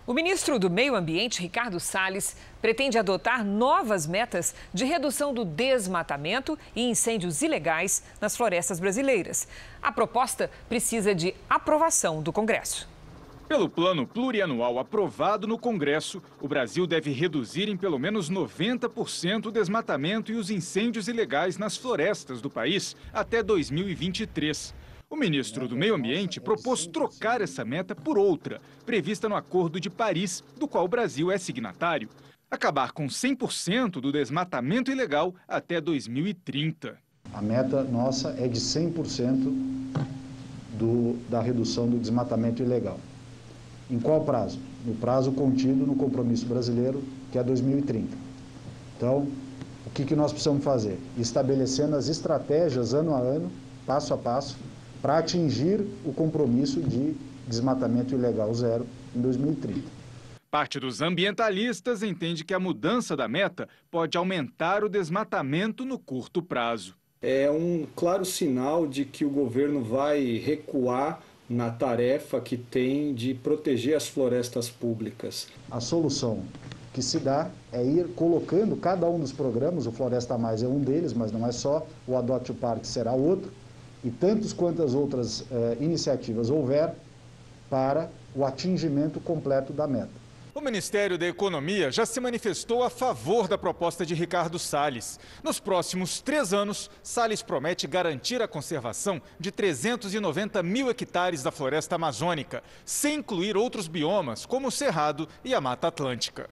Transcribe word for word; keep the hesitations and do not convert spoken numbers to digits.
O ministro do Meio Ambiente, Ricardo Salles, pretende adotar novas metas de redução do desmatamento e incêndios ilegais nas florestas brasileiras. A proposta precisa de aprovação do Congresso. Pelo plano plurianual aprovado no Congresso, o Brasil deve reduzir em pelo menos noventa por cento o desmatamento e os incêndios ilegais nas florestas do país até dois mil e vinte e três. O ministro do Meio Ambiente propôs trocar essa meta por outra, prevista no Acordo de Paris, do qual o Brasil é signatário. Acabar com cem por cento do desmatamento ilegal até dois mil e trinta. A meta nossa é de cem por cento do, da redução do desmatamento ilegal. Em qual prazo? No prazo contido no compromisso brasileiro, que é dois mil e trinta. Então, o que, que nós precisamos fazer? Estabelecendo as estratégias ano a ano, passo a passo, para atingir o compromisso de desmatamento ilegal zero em dois mil e trinta. Parte dos ambientalistas entende que a mudança da meta pode aumentar o desmatamento no curto prazo. É um claro sinal de que o governo vai recuar na tarefa que tem de proteger as florestas públicas. A solução que se dá é ir colocando cada um dos programas, o Floresta Mais é um deles, mas não é só, o Adote o Parque será outro, e tantas quantas outras eh, iniciativas houver para o atingimento completo da meta. O Ministério da Economia já se manifestou a favor da proposta de Ricardo Salles. Nos próximos três anos, Salles promete garantir a conservação de trezentos e noventa mil hectares da floresta amazônica, sem incluir outros biomas, como o Cerrado e a Mata Atlântica.